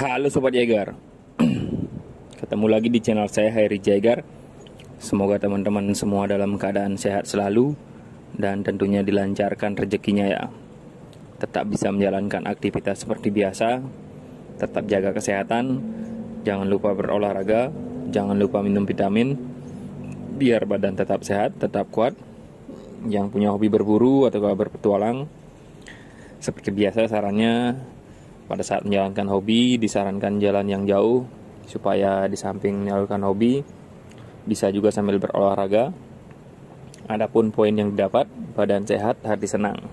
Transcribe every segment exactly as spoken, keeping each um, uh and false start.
Halo Sobat Jaeger, ketemu lagi di channel saya Hairi Jaeger. Semoga teman-teman semua dalam keadaan sehat selalu dan tentunya dilancarkan rezekinya ya. Tetap bisa menjalankan aktivitas seperti biasa, tetap jaga kesehatan, jangan lupa berolahraga, jangan lupa minum vitamin, biar badan tetap sehat, tetap kuat. Yang punya hobi berburu atau berpetualang, seperti biasa sarannya pada saat menjalankan hobi disarankan jalan yang jauh, supaya di samping menyalurkan hobi bisa juga sambil berolahraga. Adapun poin yang didapat, badan sehat, hati senang.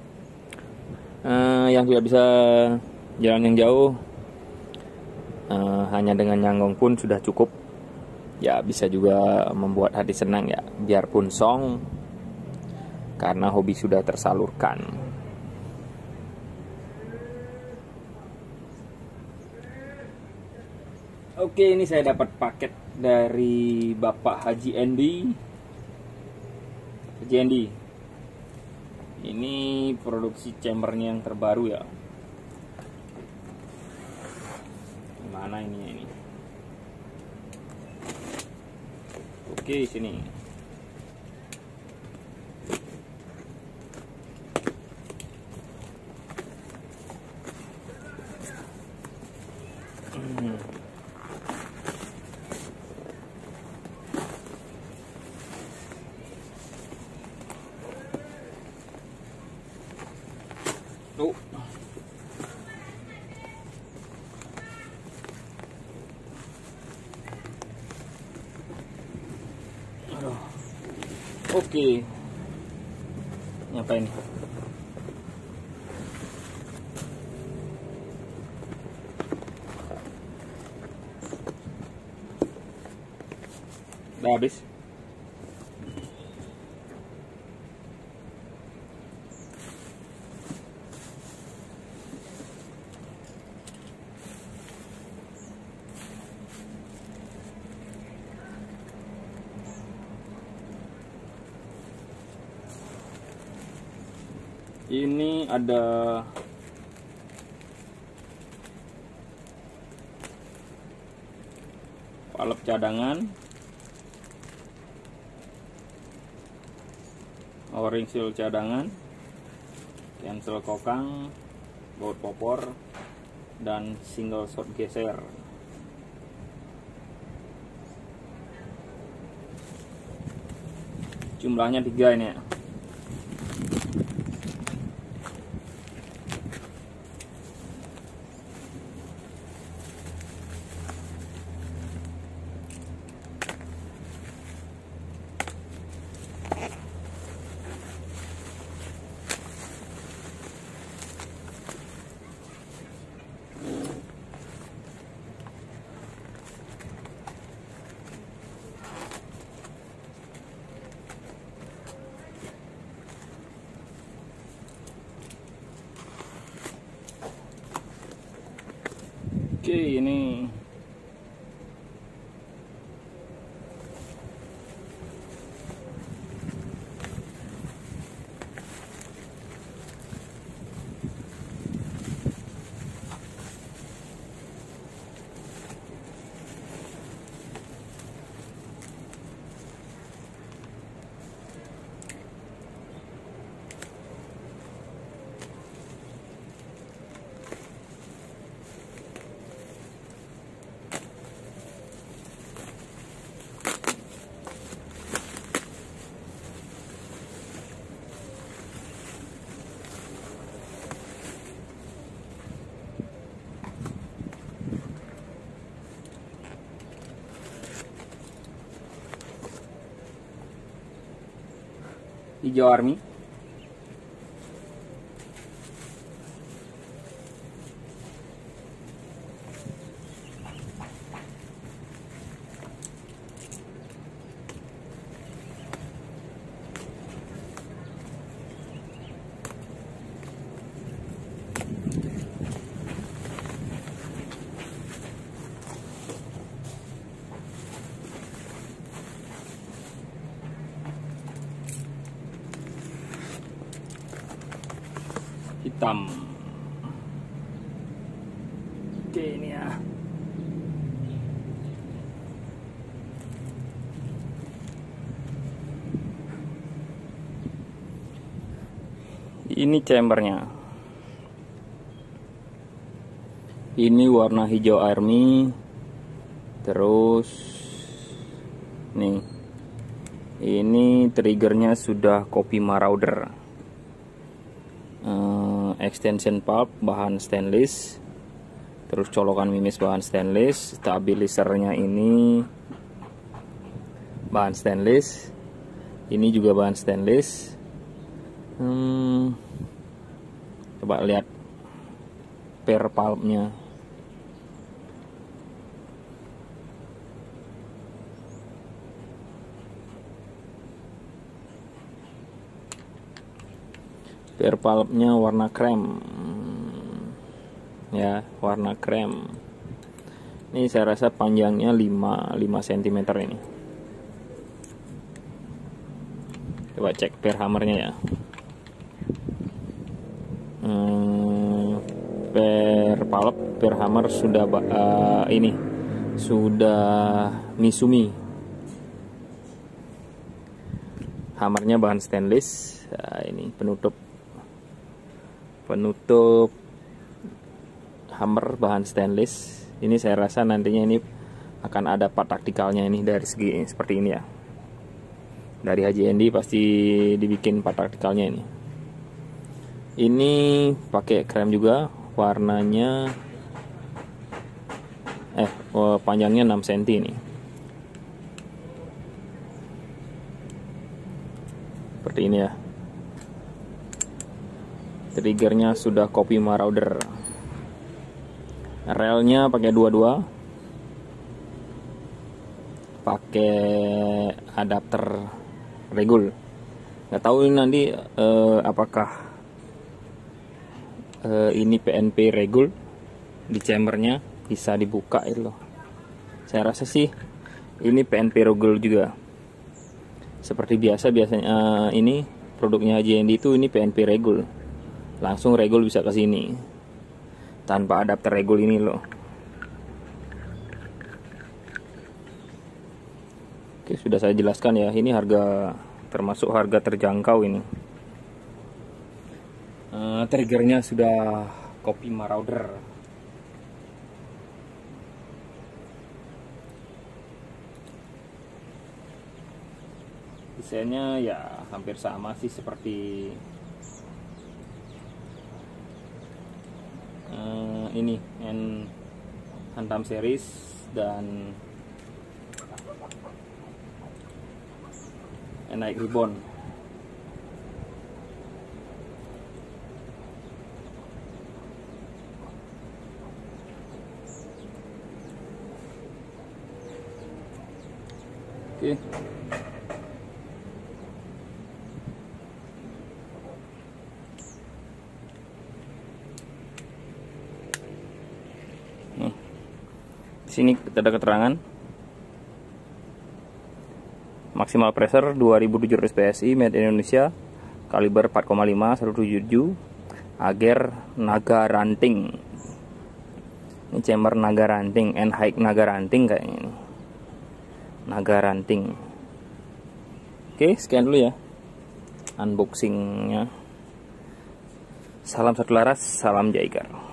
Uh, yang tidak bisa jalan yang jauh, uh, hanya dengan nyanggong pun sudah cukup. Ya bisa juga membuat hati senang ya, biarpun song, karena hobi sudah tersalurkan. Oke, ini saya dapat paket dari Bapak Haji Endi. Haji Endi, ini produksi chambernya yang terbaru ya. Gimana ini ini? Oke, sini. Hmm. Tuh. Aduh. Oke. Ngapain nih? Udah habis. Ini ada palep cadangan, o-ring seal cadangan, cancel kokang, baut popor, dan single shot geser. Jumlahnya tiga ini ya. Oke, ini hijau army. Hitam. Oke, ini ya. Ini chambernya. Ini warna hijau army. Terus nih. Ini triggernya sudah kopi marauder. Uh, extension pulp bahan stainless. Terus colokan mimis bahan stainless, stabilisernya ini bahan stainless, ini juga bahan stainless. Hmm, coba lihat per pulpnya. Per pulpnya warna krem. Ya, warna krem. Ini saya rasa panjangnya lima sentimeter ini. Coba cek per hammernya ya. Hmm, per pulp, per hammer sudah uh, ini sudah Misumi. Hammernya bahan stainless. Nah, ini penutup penutup hammer bahan stainless. Ini saya rasa nantinya ini akan ada part taktikalnya ini dari segi seperti ini ya. Dari H J N D pasti dibikin part taktikalnya ini. Ini pakai krem juga, warnanya eh oh, panjangnya enam sentimeter ini. Seperti ini ya. Triggernya sudah kopi marauder. Relnya pakai dua-dua, pakai adapter regul. Nggak tahu ini nanti eh, apakah eh, ini P N P regul di chambernya bisa dibuka itu loh. Saya rasa sih ini P N P regul juga. Seperti biasa biasanya eh, ini produknya H J N D itu ini P N P regul, langsung regul bisa ke sini. Tanpa adapter regul ini loh. Oke, sudah saya jelaskan ya. Ini harga termasuk harga terjangkau ini. Uh, triggernya sudah kopi marauder. Desainnya ya hampir sama sih seperti Uh, ini N Hantam series dan Nike Ribbon. Oke. Di sini ada keterangan maksimal pressure dua ribu tujuh ratus P S I, made in Indonesia, kaliber empat koma lima, seratus tujuh puluh tujuh, ager naga ranting. Ini chamber naga ranting, N-Hike naga ranting kayaknya ini. Naga ranting. Oke, sekian dulu ya unboxingnya. Salam satu laras, salam Jaigar.